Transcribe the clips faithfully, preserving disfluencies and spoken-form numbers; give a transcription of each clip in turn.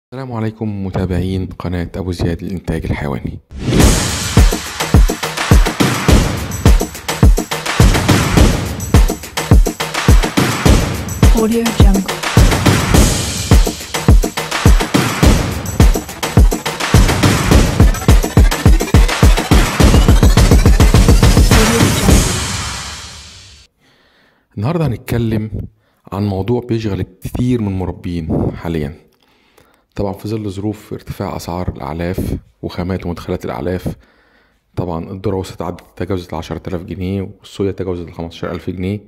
السلام عليكم متابعين قناة أبو زياد للإنتاج الحيواني. Audio Jungle. النهاردة هنتكلم عن موضوع بيشغل كتير من المربين حاليا، طبعا في ظل ظروف ارتفاع أسعار الأعلاف وخامات ومدخلات الأعلاف. طبعا الذرة وصلت عدت تجاوزت العشرة آلاف جنيه، والصويا تجاوزت الخمستاشر ألف جنيه،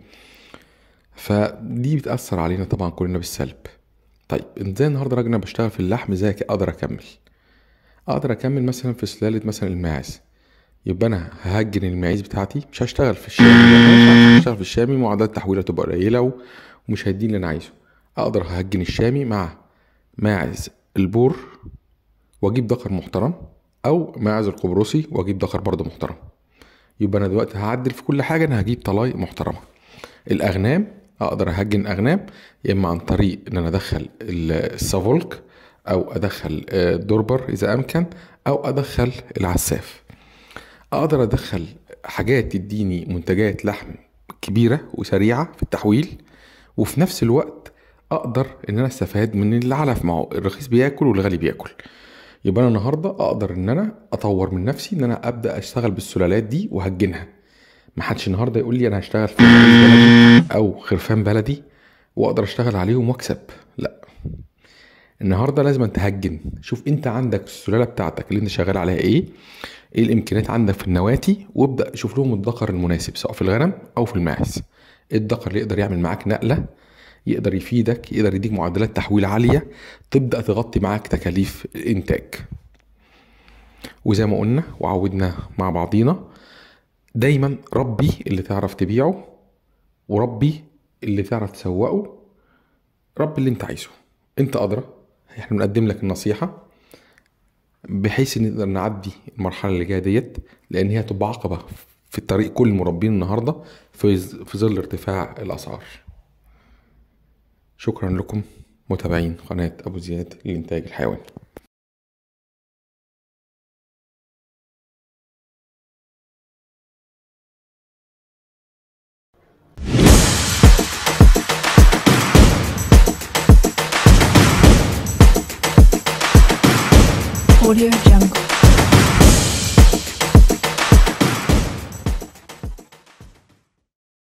فدي بتأثر علينا طبعا كلنا بالسلب. طيب ازاي النهارده راجل انا بشتغل في اللحم ازاي اقدر اكمل اقدر اكمل مثلا في سلالة مثلا الماعز؟ يبقى انا ههجن المعيز بتاعتي، مش هشتغل في الشامي، مش هشتغل في الشامي معدلات التحويله تبقى قليله ومش هيديني اللي انا عايزه. اقدر ههجن الشامي مع ماعز البور واجيب ذكر محترم، او ماعز القبرصي واجيب ذكر برضه محترم. يبقى انا دلوقتي هعدل في كل حاجه، انا هجيب طلاي محترمه. الاغنام اقدر اهجن اغنام يا اما عن طريق ان انا ادخل السافولك، او ادخل الدوربر اذا امكن، او ادخل العساف. اقدر ادخل حاجات تديني منتجات لحم كبيرة وسريعة في التحويل، وفي نفس الوقت اقدر ان انا استفاد من العلف، معه الرخيص بياكل والغالي بياكل. يبقى انا النهاردة اقدر ان انا اطور من نفسي، ان انا ابدأ اشتغل بالسلالات دي وهجنها. ما حدش النهارده يقول لي انا هشتغل في بلدي او خرفان بلدي واقدر اشتغل عليهم واكسب، لا. النهارده لازم تهجن. شوف انت عندك السلاله بتاعتك اللي انت شغال عليها ايه ايه الامكانيات عندك في النواتي، وابدا شوف لهم الذكر المناسب سواء في الغنم او في الماعز. الذكر اللي يقدر يعمل معاك نقله، يقدر يفيدك، يقدر يديك معدلات تحويل عاليه، تبدا تغطي معاك تكاليف الانتاج. وزي ما قلنا وعودنا مع بعضينا دايما، ربي اللي تعرف تبيعه، وربي اللي تعرف تسوقه، ربي اللي انت عايزه، انت ادرى. احنا بنقدم لك النصيحة بحيث ان نقدر نعدي المرحلة اللي جاية ديت، لان هي تبقى عقبة في الطريق كل المربين النهاردة في في ظل ارتفاع الاسعار. شكرا لكم متابعين قناة ابو زياد للانتاج الحيواني. Audio Jungle.